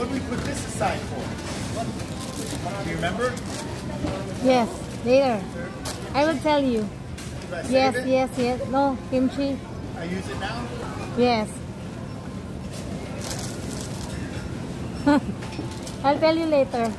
did we put this aside for? Do you remember? Yes, later. I will tell you. Did I save Yes, it? yes, yes. No, kimchi. I use it now? Yes. I'll tell you later.